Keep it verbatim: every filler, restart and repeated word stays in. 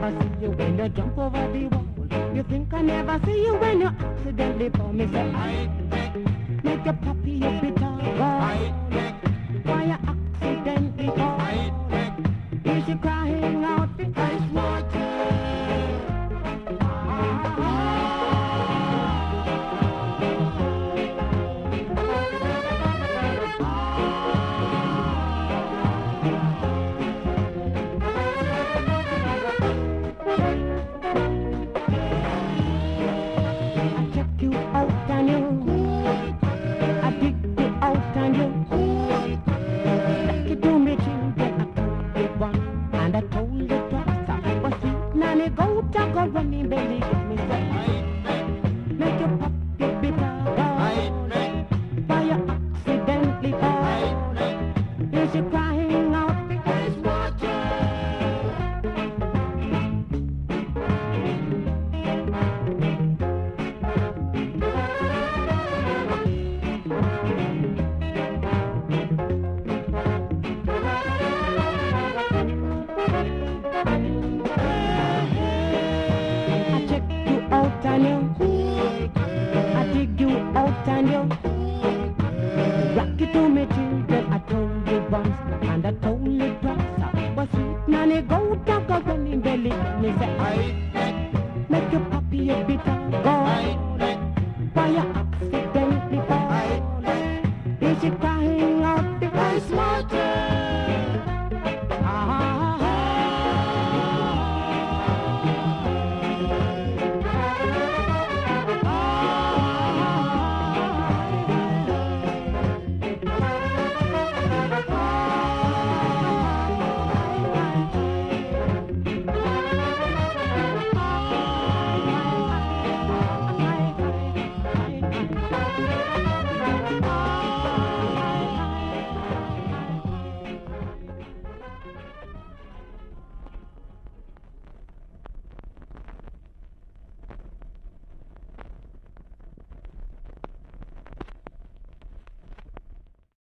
never see you when you jump over the wall. You think I never see you when you accidentally fall. Me say I make your puppy your bitter ball. Why you accidentally fall? Is she crying out the ice water? Running belly, give me some. Make your puppy bitter ball. Why you accidentally fall? Is she crying out the ice water? I dig you out and you rock it to me children. I told you once and I told you twice. But sweet nanny go talk